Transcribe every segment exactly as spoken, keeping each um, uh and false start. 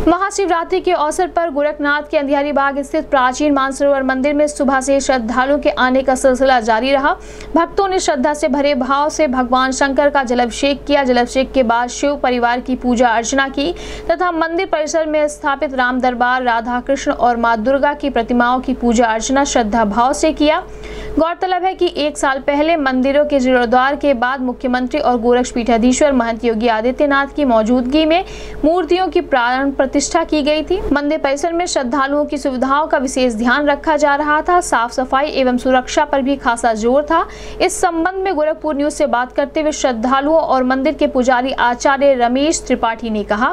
महाशिवरात्रि के अवसर पर गोरखनाथ के अंधियारी बाग स्थित प्राचीन मानसरोवर मंदिर में सुबह से श्रद्धालुओं के आने का सिलसिला जारी रहा। भक्तों ने श्रद्धा से भरे भाव से भगवान शंकर का जलाभिषेक किया। जलाभिषेक के बाद शिव परिवार की पूजा अर्चना की तथा मंदिर परिसर में स्थापित राम दरबार, राधा कृष्ण और माँ दुर्गा की प्रतिमाओं की पूजा अर्चना श्रद्धा भाव से किया। गौरतलब है कि एक साल पहले मंदिरों के जीर्णोद्धार के बाद मुख्यमंत्री और गोरक्षपीठाधीश्वर महंत योगी आदित्यनाथ की मौजूदगी में मूर्तियों की प्राण प्रतिष्ठा की गई थी। मंदिर परिसर में श्रद्धालुओं की सुविधाओं का विशेष ध्यान रखा जा रहा था। साफ सफाई एवं सुरक्षा पर भी खासा जोर था। इस संबंध में गोरखपुर न्यूज से बात करते हुए श्रद्धालुओं और मंदिर के पुजारी आचार्य रमेश त्रिपाठी ने कहा,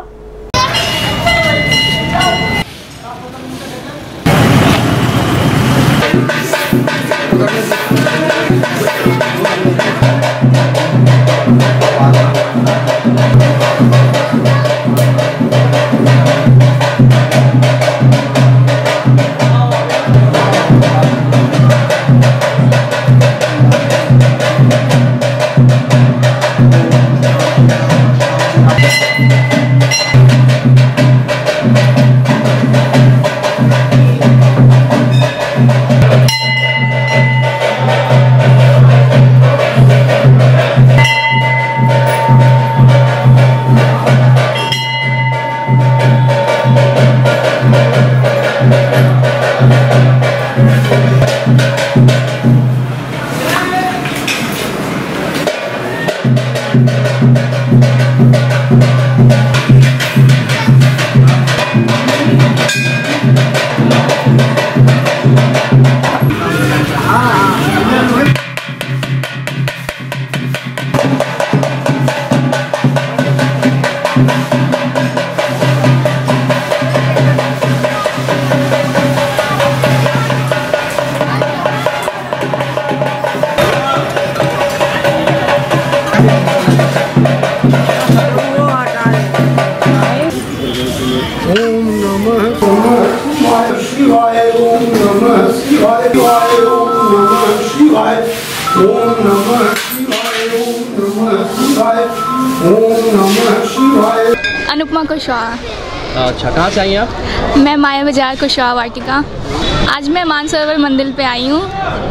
अनुपमा कुशवाहा। अच्छा, कहाँ से आई हैं आप? मैं माया बाजार कुशवाहा वाटिका। आज मैं मानसरोवर मंदिर पे आई हूँ।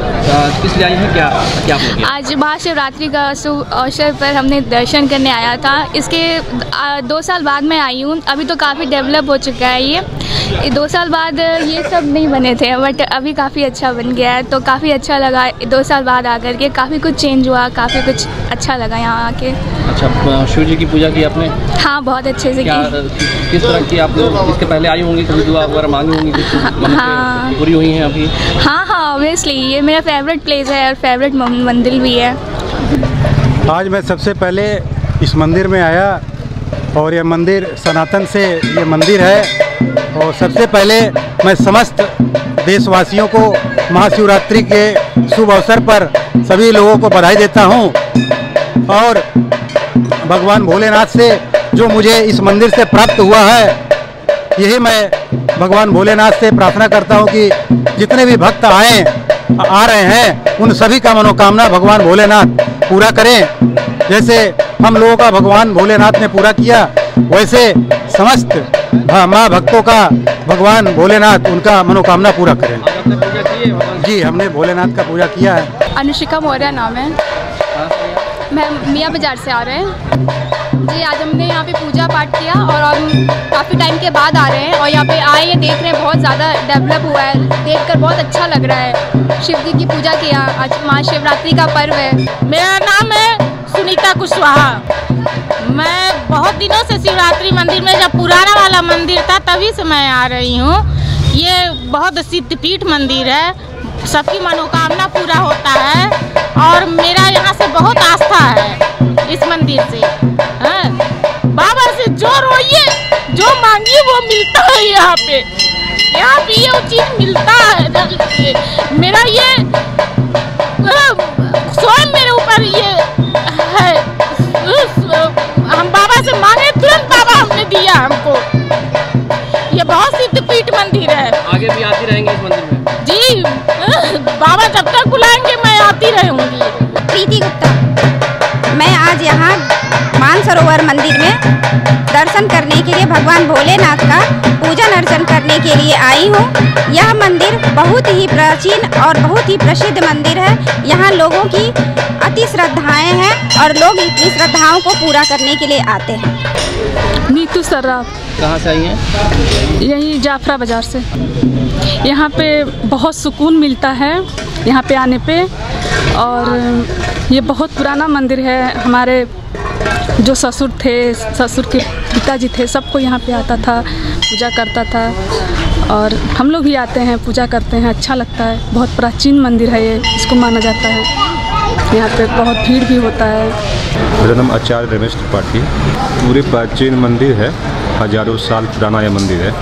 किस लिए आई हैं? क्या क्या आपने? आज महाशिवरात्रि का शुभ अवसर पर हमने दर्शन करने आया था। इसके आ, दो साल बाद मैं आई हूँ। अभी तो काफ़ी डेवलप हो चुका है ये दो साल बाद ये सब नहीं बने थे, बट अभी काफ़ी अच्छा बन गया है। तो काफ़ी अच्छा लगा दो साल बाद आकर के, काफ़ी कुछ चेंज हुआ, काफ़ी कुछ अच्छा लगा यहाँ आके। अच्छा, शिव जी की पूजा की आपने? हाँ, बहुत अच्छे से क्या, की। किस तरह की आप लोग इसके पहले आई होंगी, कभी दुआ वगैरह मांगी होंगी? हाँ, पूरी हुई हैं अभी? हाँ हाँ ऑब्वियसली, ये मेरा फेवरेट प्लेस है और फेवरेट मंदिर भी है। आज मैं सबसे पहले इस मंदिर में आया और ये मंदिर सनातन से ये मंदिर है। और सबसे पहले मैं समस्त देशवासियों को महाशिवरात्रि के शुभ अवसर पर सभी लोगों को बधाई देता हूँ। और भगवान भोलेनाथ से जो मुझे इस मंदिर से प्राप्त हुआ है, यही मैं भगवान भोलेनाथ से प्रार्थना करता हूँ कि जितने भी भक्त आए आ रहे हैं उन सभी का मनोकामना भगवान भोलेनाथ पूरा करें। जैसे हम लोगों का भगवान भोलेनाथ ने पूरा किया, वैसे समस्त माँ भक्तों का भगवान भोलेनाथ उनका मनोकामना पूरा करें। जी, हमने भोलेनाथ का पूजा किया है। अनुष्का मौर्य नाम है। मैं मियाँ बाजार से आ रहे हैं जी। आज हमने यहाँ पे पूजा पाठ किया और हम काफ़ी टाइम के बाद आ रहे हैं और यहाँ पे आए ये देख रहे हैं, बहुत ज़्यादा डेवलप हुआ है, देखकर बहुत अच्छा लग रहा है। शिव जी की पूजा किया, आज महाशिवरात्रि का पर्व है। मेरा नाम है सुनीता कुशवाहा। मैं बहुत दिनों से शिवरात्रि मंदिर में, जब पुराना वाला मंदिर था तभी से मैं आ रही हूँ। ये बहुत सिद्धपीठ मंदिर है, सबकी मनोकामना पूरा होता है और मेरा यहाँ से बहुत आस्था है इस मंदिर से। हाँ? बाबा से जो रोइए, जो मांगिए वो मिलता है यहाँ पे। यहाँ पे ये चीज मिलता है। मेरा ये स्वयं मेरे ऊपर ये है। हम बाबा से मांगे, तुरंत बाबा हमने दिया हमको। ये बहुत सिद्धपीठ मंदिर है। आगे भी आती रहेंगे इस मंदिर में? जी, बाबा जब तक बुलाएंगे मैं आती रहूंगी। प्रीति गुप्ता। मैं आज यहाँ मानसरोवर मानसरोवर मंदिर में दर्शन करने के लिए, भगवान भोलेनाथ का पूजन अर्चन करने के लिए आई हूँ। यह मंदिर बहुत ही प्राचीन और बहुत ही प्रसिद्ध मंदिर है। यहाँ लोगों की अति श्रद्धाएं हैं और लोग इतनी श्रद्धाओं को पूरा करने के लिए आते हैं। नीतू सर्राफ। कहाँ से आई हैं? यही जाफरा बाज़ार से। यहाँ पे बहुत सुकून मिलता है यहाँ पे आने पे, और ये बहुत पुराना मंदिर है। हमारे जो ससुर थे, ससुर के पिताजी थे, सबको यहाँ पे आता था, पूजा करता था, और हम लोग भी आते हैं, पूजा करते हैं, अच्छा लगता है। बहुत प्राचीन मंदिर है ये, इसको माना जाता है। यहाँ पे बहुत भीड़ भी होता है। मेरा नाम आचार्य रमेश त्रिपाठी। पूरे प्राचीन मंदिर है, हजारों साल पुराना यह मंदिर है,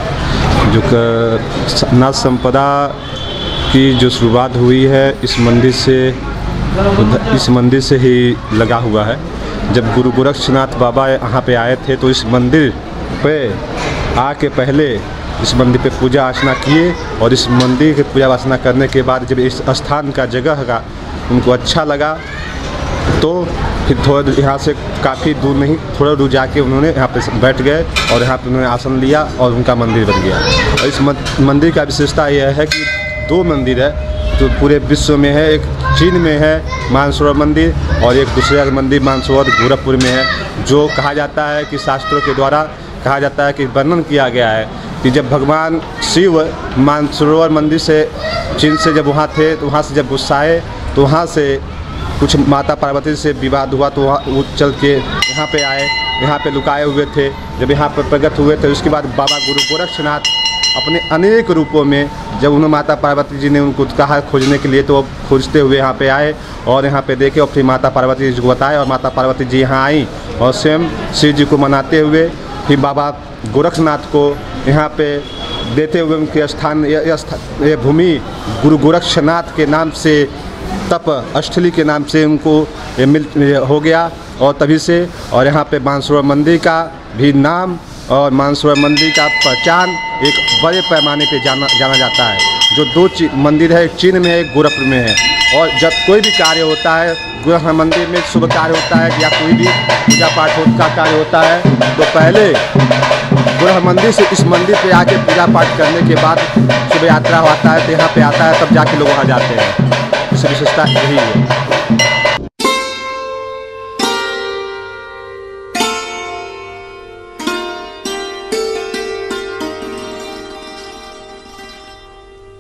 जो नाथ संपदा की जो शुरुआत हुई है इस मंदिर से इस मंदिर से ही लगा हुआ है। जब गुरु गोरक्षनाथ बाबा यहाँ पे आए थे तो इस मंदिर पे आके पहले इस मंदिर पे पूजा अर्चना किए, और इस मंदिर की पूजा अर्चना करने के बाद जब इस स्थान का जगह का उनको अच्छा लगा तो फिर थोड़ा यहाँ से काफ़ी दूर नहीं, थोड़ा दूर जाके उन्होंने यहाँ पे बैठ गए और यहाँ पे उन्होंने आसन लिया और उनका मंदिर बन गया। और इस मंदिर का विशेषता यह है कि दो मंदिर है जो पूरे विश्व में है। एक चीन में है मानसरोवर मंदिर, और एक दूसरा मंदिर मानसरोवर गोरखपुर में है, जो कहा जाता है कि शास्त्रों के द्वारा कहा जाता है कि वर्णन किया गया है कि जब भगवान शिव मानसरोवर मंदिर से चीन से जब वहाँ थे तो वहाँ से जब गुस्साए तो वहाँ से कुछ माता पार्वती से विवाद हुआ, तो वहाँ वो चल के यहाँ पे आए, यहाँ पे लुकाए हुए थे। जब यहाँ पर प्रकट हुए थे उसके बाद बाबा गुरु गोरक्षनाथ अपने अनेक रूपों में, जब उन्होंने माता पार्वती जी ने उनको कहा खोजने के लिए, तो वो खोजते हुए यहाँ पे आए और यहाँ पे देखे, और फिर माता पार्वती जी को बताया, और माता पार्वती जी यहाँ आई और स्वयं शिव जी को मनाते हुए फिर बाबा गोरक्षनाथ को यहाँ पे देते हुए उनके स्थान ये भूमि गुरु गोरक्षनाथ के नाम से, तप अष्टली के नाम से उनको ये मिल हो गया, और तभी से और यहाँ पे मानसरोवर मंदिर का भी नाम और मानसरोवर मंदिर का पहचान एक बड़े पैमाने पे जाना जाना जाता है। जो दो मंदिर है, एक चीन में है, एक गोरखपुर में है, और जब कोई भी कार्य होता है गोरख मंदिर में, शुभ कार्य होता है या कोई भी पूजा पाठ का कार्य होता है, तो पहले गोरख मंदिर से इस मंदिर पे आके पूजा पाठ करने के बाद शुभ यात्रा होता है, तो यहाँ पे आता है, तब जाके लोग वहाँ जाते हैं। इस विशेषता यही है।